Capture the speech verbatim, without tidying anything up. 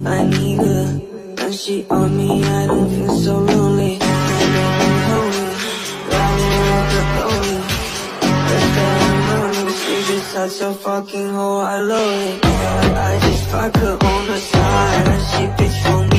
I need her. When she on me, I don't feel so lonely. I know I'm holy, riding like a pony. First ceremony, she just such a fucking hoe, I love it. I just fuck her on the side, and she bitch for me.